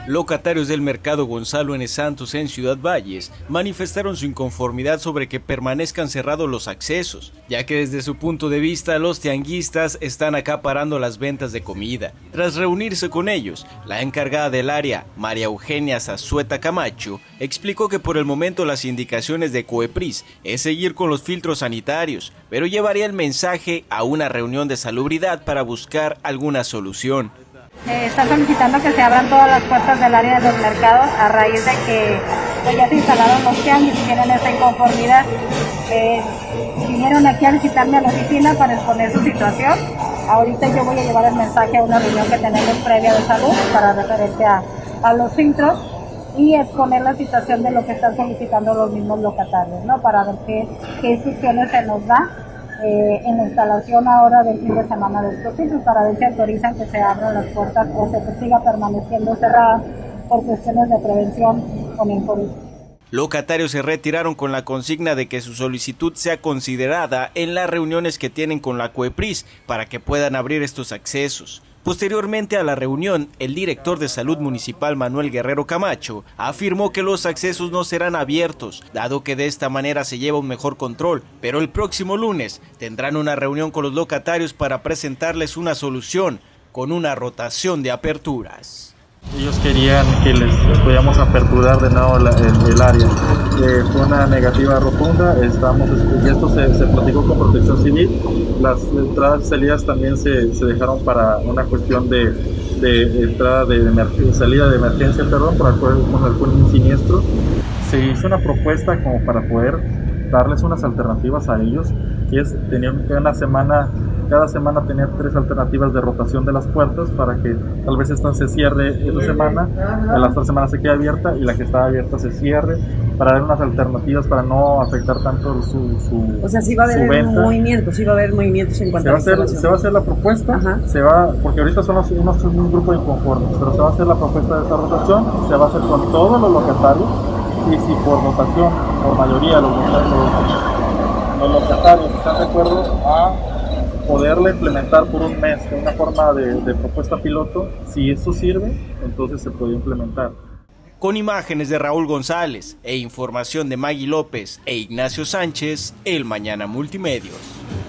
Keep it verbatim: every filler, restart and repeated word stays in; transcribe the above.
Locatarios del mercado Gonzalo N. Santos en Ciudad Valles manifestaron su inconformidad sobre que permanezcan cerrados los accesos, ya que desde su punto de vista los tianguistas están acaparando las ventas de comida. Tras reunirse con ellos, la encargada del área, María Eugenia Zazueta Camacho, explicó que por el momento las indicaciones de COEPRIS es seguir con los filtros sanitarios, pero llevaría el mensaje a una reunión de salubridad para buscar alguna solución. Eh, está solicitando que se abran todas las puertas del área de los mercados a raíz de que pues, ya se instalaron los tianguis y tienen esa inconformidad. Eh, vinieron aquí a visitarme a la oficina para exponer su situación. Ahorita yo voy a llevar el mensaje a una reunión que tenemos previa de salud para referente a, a los filtros y exponer la situación de lo que están solicitando los mismos locatarios, ¿no? Para ver qué, qué instrucciones se nos da Eh, en la instalación ahora del fin de semana de estos filtros para ver si autorizan que se abran las puertas o se siga permaneciendo cerrada por cuestiones de prevención con el COVID. Locatarios se retiraron con la consigna de que su solicitud sea considerada en las reuniones que tienen con la COEPRIS para que puedan abrir estos accesos. Posteriormente a la reunión, el director de Salud Municipal Manuel Guerrero Camacho afirmó que los accesos no serán abiertos, dado que de esta manera se lleva un mejor control, pero el próximo lunes tendrán una reunión con los locatarios para presentarles una solución con una rotación de aperturas. Ellos querían que les podíamos aperturar de nuevo la, el, el área. Eh, fue una negativa rotunda, estamos, y esto se, se platicó con Protección Civil. Las entradas y salidas también se, se dejaron para una cuestión de, de entrada de emergencia, salida de emergencia, perdón, por algún siniestro. Se hizo una propuesta como para poder darles unas alternativas a ellos, que es tener una semana, cada semana tener tres alternativas de rotación de las puertas para que tal vez esta se cierre esta semana, la otra semana se quede abierta y la que está abierta se cierre, para dar unas alternativas para no afectar tanto su, su O sea, sí va a haber movimientos, sí va a haber movimientos en cuanto se va a hacer, se va a hacer la propuesta, Ajá. se va, porque ahorita son los, unos, un grupo inconformes, pero se va a hacer la propuesta de esta rotación, se va a hacer con todos los locatarios, y si por votación, por mayoría los locatarios, los locatarios están de acuerdo a poderla implementar por un mes de una forma de, de propuesta piloto, si eso sirve, entonces se puede implementar. Con imágenes de Raúl González e información de Maggie López e Ignacio Sánchez, El Mañana Multimedios.